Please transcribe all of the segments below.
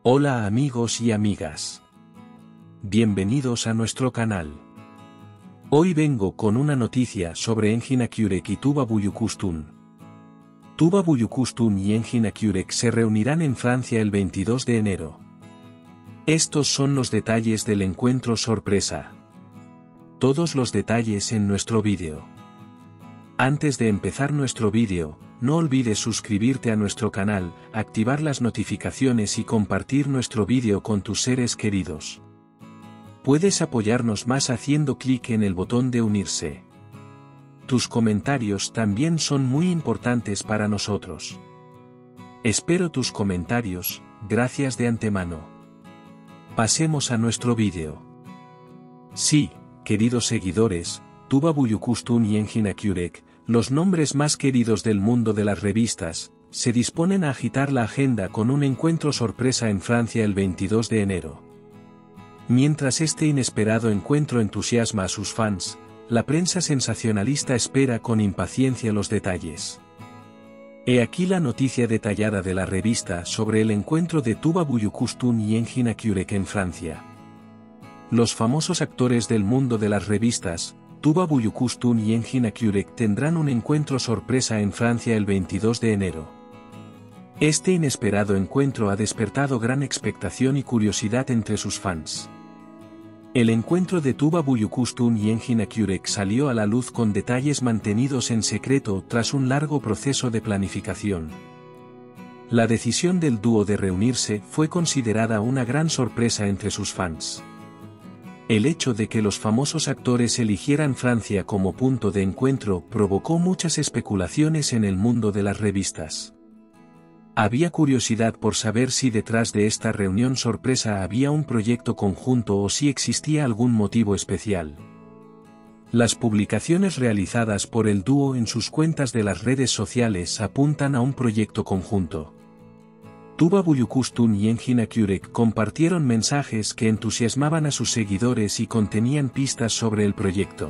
Hola amigos y amigas. Bienvenidos a nuestro canal. Hoy vengo con una noticia sobre Engin Akyurek y Tuba Büyüküstün. Tuba Büyüküstün y Engin Akyurek se reunirán en Francia el 22 de enero. Estos son los detalles del encuentro sorpresa. Todos los detalles en nuestro vídeo. Antes de empezar nuestro vídeo, no olvides suscribirte a nuestro canal, activar las notificaciones y compartir nuestro vídeo con tus seres queridos. Puedes apoyarnos más haciendo clic en el botón de unirse. Tus comentarios también son muy importantes para nosotros. Espero tus comentarios, gracias de antemano. Pasemos a nuestro vídeo. Sí, queridos seguidores, Tuba Büyüküstün y Engin Akyurek, los nombres más queridos del mundo de las revistas, se disponen a agitar la agenda con un encuentro sorpresa en Francia el 22 de enero. Mientras este inesperado encuentro entusiasma a sus fans, la prensa sensacionalista espera con impaciencia los detalles. He aquí la noticia detallada de la revista sobre el encuentro de Tuba Büyüküstün y Engin Akyurek en Francia. Los famosos actores del mundo de las revistas, Tuba Büyüküstün y Engin Akyurek tendrán un encuentro sorpresa en Francia el 22 de enero. Este inesperado encuentro ha despertado gran expectación y curiosidad entre sus fans. El encuentro de Tuba Büyüküstün y Engin Akyurek salió a la luz con detalles mantenidos en secreto tras un largo proceso de planificación. La decisión del dúo de reunirse fue considerada una gran sorpresa entre sus fans. El hecho de que los famosos actores eligieran Francia como punto de encuentro provocó muchas especulaciones en el mundo de las revistas. Había curiosidad por saber si detrás de esta reunión sorpresa había un proyecto conjunto o si existía algún motivo especial. Las publicaciones realizadas por el dúo en sus cuentas de las redes sociales apuntan a un proyecto conjunto. Tuba Büyüküstün y Engin Akyurek compartieron mensajes que entusiasmaban a sus seguidores y contenían pistas sobre el proyecto.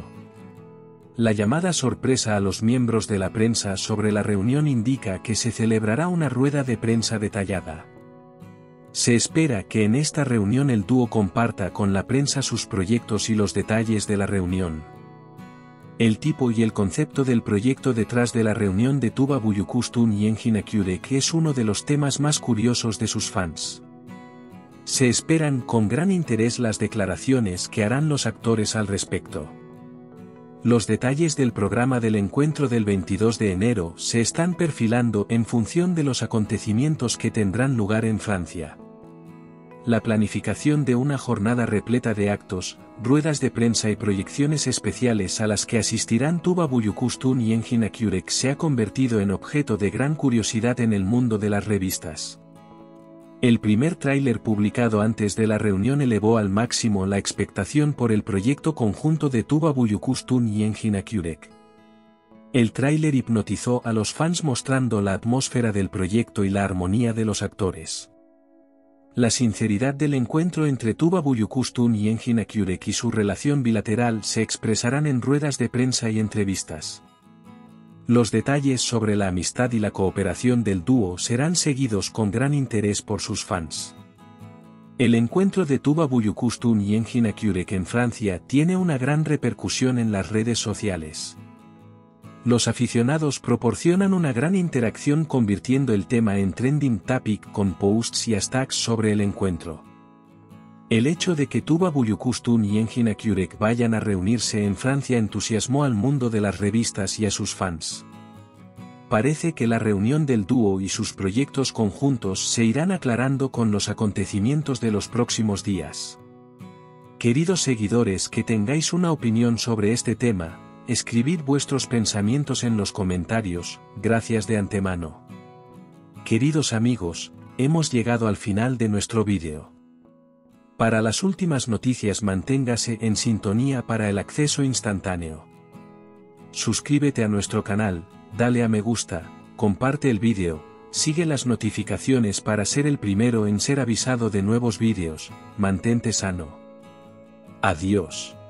La llamada sorpresa a los miembros de la prensa sobre la reunión indica que se celebrará una rueda de prensa detallada. Se espera que en esta reunión el dúo comparta con la prensa sus proyectos y los detalles de la reunión. El tipo y el concepto del proyecto detrás de la reunión de Tuba Büyüküstün y Engin Akyurek es uno de los temas más curiosos de sus fans. Se esperan con gran interés las declaraciones que harán los actores al respecto. Los detalles del programa del encuentro del 22 de enero se están perfilando en función de los acontecimientos que tendrán lugar en Francia. La planificación de una jornada repleta de actos, ruedas de prensa y proyecciones especiales a las que asistirán Tuba Büyüküstün y Engin Akyurek se ha convertido en objeto de gran curiosidad en el mundo de las revistas. El primer tráiler publicado antes de la reunión elevó al máximo la expectación por el proyecto conjunto de Tuba Büyüküstün y Engin Akyurek. El tráiler hipnotizó a los fans mostrando la atmósfera del proyecto y la armonía de los actores. La sinceridad del encuentro entre Tuba Büyüküstün y Engin Akyurek y su relación bilateral se expresarán en ruedas de prensa y entrevistas. Los detalles sobre la amistad y la cooperación del dúo serán seguidos con gran interés por sus fans. El encuentro de Tuba Büyüküstün y Engin Akyurek en Francia tiene una gran repercusión en las redes sociales. Los aficionados proporcionan una gran interacción convirtiendo el tema en trending topic con posts y hashtags sobre el encuentro. El hecho de que Tuba Büyüküstün y Engin Akyurek vayan a reunirse en Francia entusiasmó al mundo de las revistas y a sus fans. Parece que la reunión del dúo y sus proyectos conjuntos se irán aclarando con los acontecimientos de los próximos días. Queridos seguidores, que tengáis una opinión sobre este tema, escribid vuestros pensamientos en los comentarios, gracias de antemano. Queridos amigos, hemos llegado al final de nuestro vídeo. Para las últimas noticias manténgase en sintonía para el acceso instantáneo. Suscríbete a nuestro canal, dale a me gusta, comparte el vídeo, sigue las notificaciones para ser el primero en ser avisado de nuevos vídeos, mantente sano. Adiós.